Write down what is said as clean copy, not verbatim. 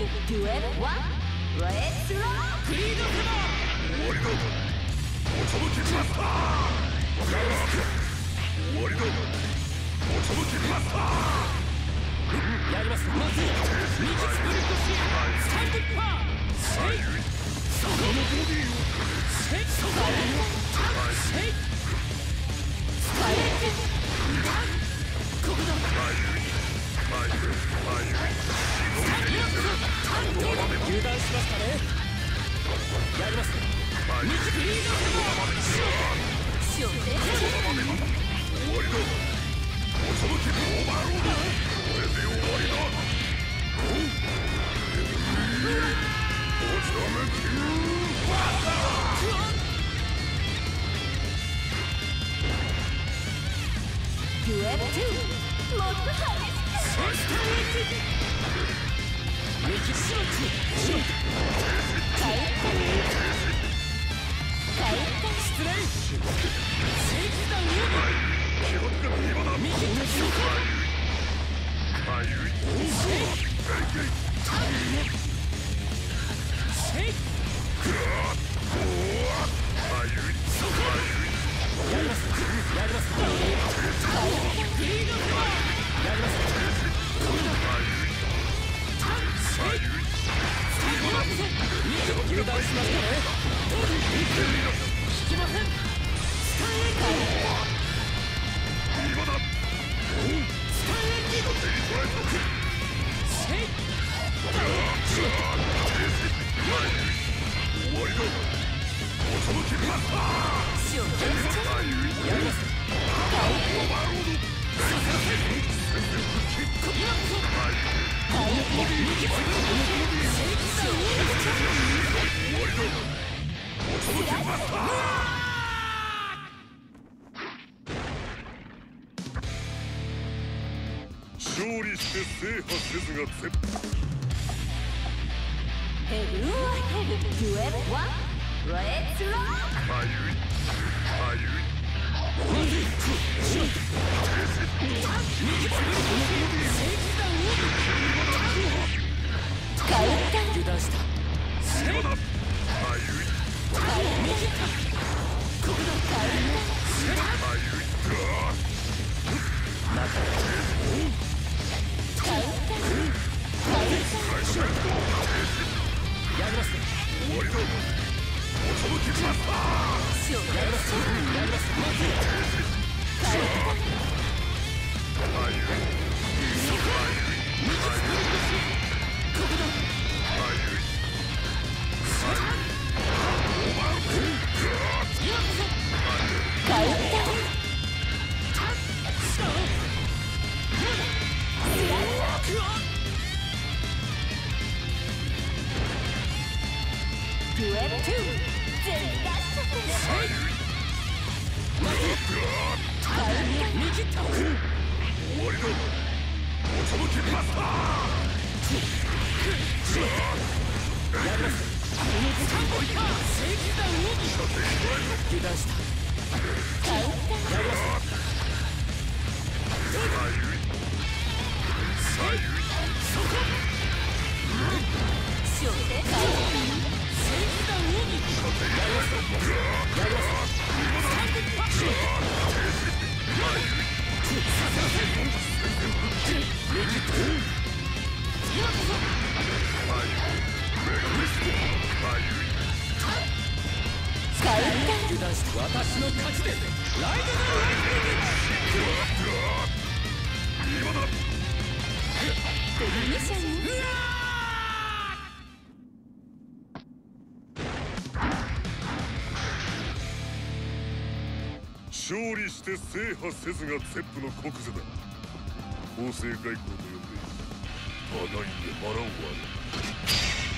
デュエルワンレッツロークリードセバー終わりだおちょぶきマスター終わりだおちょぶきマスターやりますまずミキスプリットシースタンディッパーシェイそこのボディをシェイそこのシェイスカイここだ油断しましたねやりますミキフリードセバー終わりだおそぶきオーバーロードこれで終わりだおちょめきバサーデュエル2もっと激しくミキシロックカイ失礼正義団ウーミキッとシロック油断しましたね引きませんスタンエンジ今だスタンエンジシェイ終わりだおちょぶきマスターやりますオーバーロードさせません勝利して制覇せずが絶ヘルはヘルデュエルワンレッツローかゆいかゆい油断したセイバだかゆい右かここだかゆいかゆいか中やります終わりだおちょぶきマスターやりますまずかゆいそこ右スプリットシーここだデュエル2全出しちゃって見切った終わりだおちょぶきマスターやりますこの時間もいか正義団を油断したやりますそこ正義団をやりますスタンディックパッションさせません右と今こそ油断して私の勝ちですライドのライ今だ勝利して制覇せずがゼップの国是だ法制外交と呼んで互いに腹を割る